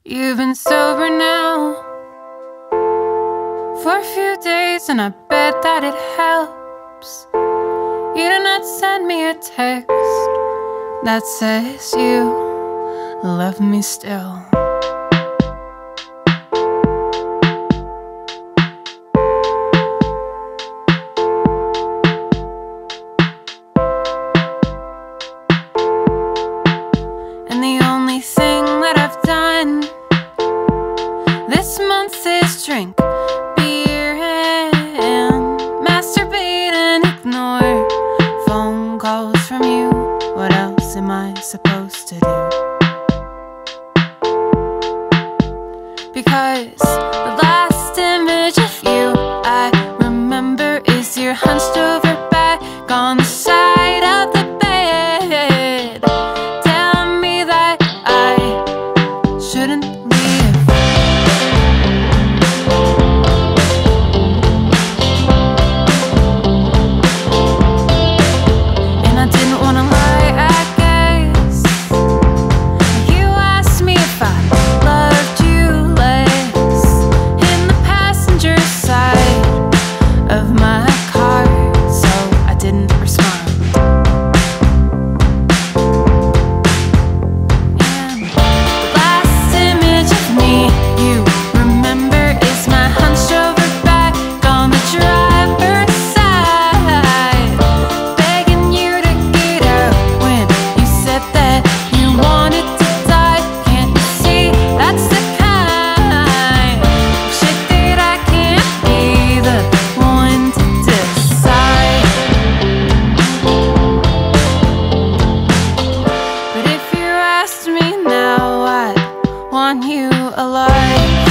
You've been sober now for a few days, and I bet that it helps. You do not send me a text that says you love me still. And the only thing that I've done this month is drink beer and masturbate and ignore phone calls from you. What else am I supposed to do? Because the last image of you I remember is your hunched over back on the side of the bed. Tell me that I shouldn't leave. And I didn't want to lie, I guess. You asked me if I loved you less in the passenger side of my car, so I didn't respond. And the last image of me you remember is my hunched over back on the driver's side, begging you to get out when you said that you wanted to die. Can't you see that's the kind of shit that I can't be the one to decide? But if you asked me now, I'd want you alive.